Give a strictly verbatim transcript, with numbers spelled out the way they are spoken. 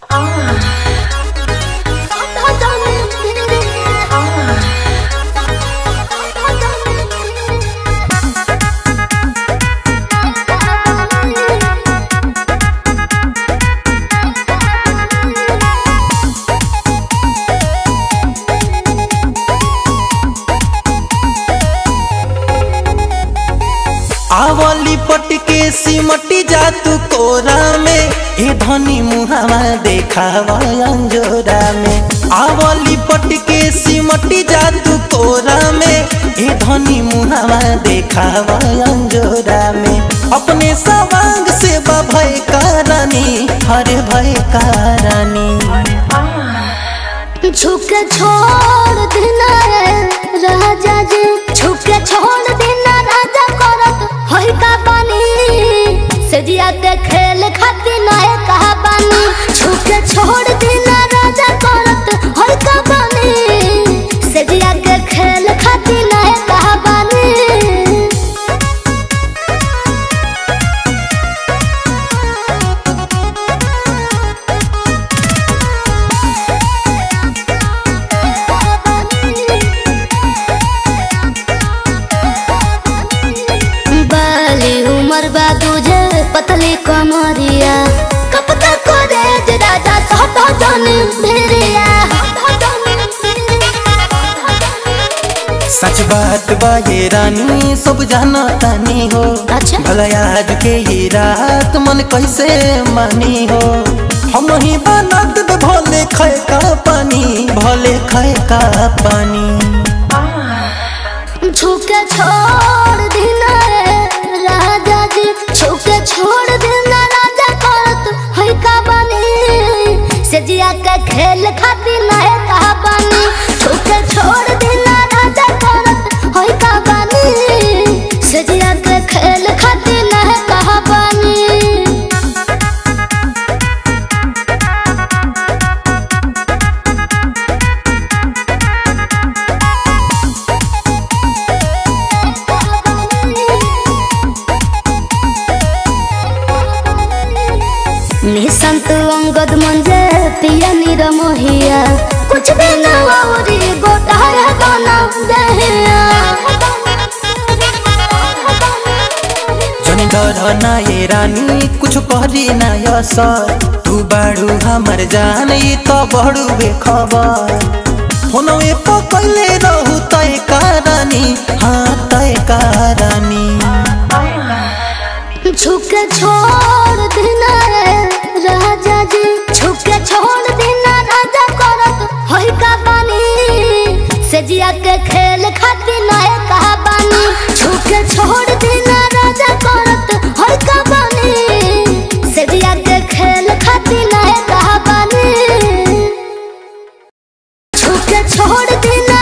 आवली पटके सिमटी जा तू कोरा में ए धनी मुहावा देखावा अंजोरा में। आवली पटके सिमटी जा तू कोरा में ए धनी मुहावा देखावा अंजोरा में। अपने सवांग से भय करानी हरे भय करानी झुके छोड़ देना राजा जी, झुके छोड़ देना राजा करत होई का पानी सजिया के खेल खातिर नए कहा पानी। झुके छोड़ देना राजा करत होई का पानी सजिया के खेल खातिर नए कहा पानी। तुझे पतली कमरिया कपता करे राजा सहता जाने भेरिया। सच बात बा ये रानी सब जाना तानी हो। अच्छा? भला आज के ये रात मन कैसे मानी हो। हम ही बनत दे भोले खाए का पानी भोले खाए का पानी। झुके छोड़ देना राजा जी, झुके छोड़ देना राजा करत होई का बानी सजिया के खेल खातिर नए कहा बानी। झुके छोड़ देना राजा करत होई का बानी सजिया के खेल खातिर नए कहा बानी। निसंत अंगद मंजे पिया नीर मोहिया कुछ दिन औरी गोटाया गाना देहिया। जनी डर ना ये रानी कुछ करी ना यसर तू बाड़ू हमर जान ये तो बड़ू बेखबर। फोनवे पकड़ले रहू तय करानी हाँ तय करानी। झुके छोड़ देना राजा जी, झुके छोड़ देना राजा करत होई का पानी सजिया के खेल खातिर नए कहा बानी। झुके छोड़ देना राजा करत होई का पानी सजिया के खेल खातिर नए कहा बानी। झुके छोड़ देना